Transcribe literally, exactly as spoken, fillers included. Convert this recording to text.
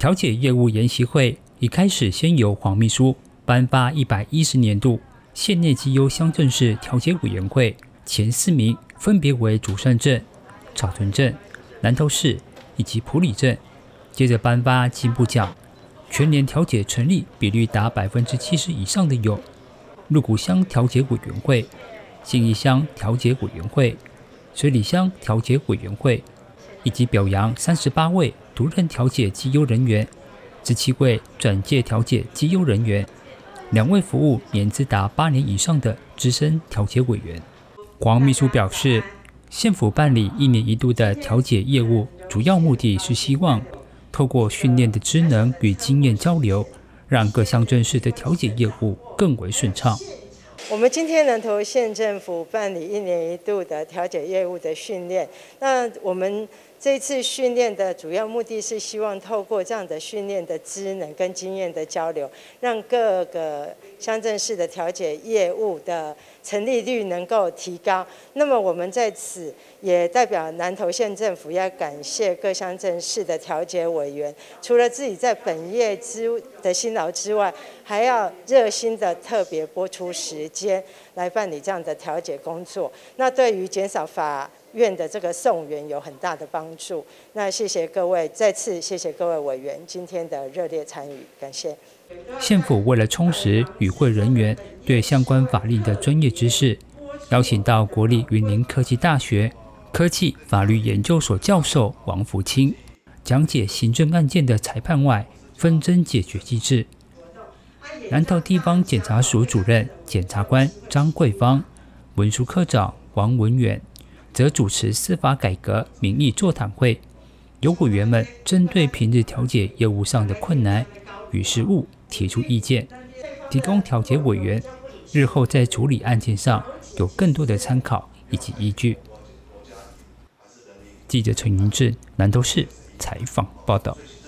调解业务研习会一开始先由黄秘书颁发一百一十年度县内绩优乡镇市调解委员会前四名，分别为竹山镇、草屯镇、南投市以及埔里镇。接着颁发进步奖，全年调解成立比率达百分之七十以上的有鹿谷乡调解委员会、信义乡调解委员会、水里乡调解委员会，以及表扬三十八位独任调解绩优人员、十七位转介调解绩优人员，两位服务年资达八年以上的资深调解委员。黄秘书表示，县府办理一年一度的调解业务，主要目的是希望透过训练的职能与经验交流，让各乡镇市的调解业务更为顺畅。 我们今天南投县政府办理一年一度的调解业务的训练，那我们这次训练的主要目的是希望透过这样的训练的职能跟经验的交流，让各个乡镇市的调解业务的成立率能够提高。那么我们在此也代表南投县政府要感谢各乡镇市的调解委员，除了自己在本业之的辛劳之外，还要热心的特别拨出时间来办理这样的调解工作。那对于减少法院的这个送员有很大的帮助。那谢谢各位，再次谢谢各位委员今天的热烈参与，感谢。 县府为了充实与会人员对相关法令的专业知识，邀请到国立云林科技大学科技法律研究所教授王福清讲解行政案件的裁判外纷争解决机制。南投地方检察署主任检察官张桂芳、文书科长王文远则主持司法改革民意座谈会，由委员们针对平日调解业务上的困难与失误提出意见，提供调解委员日后在处理案件上有更多的参考以及依据。记者陈云志南投市采访报道。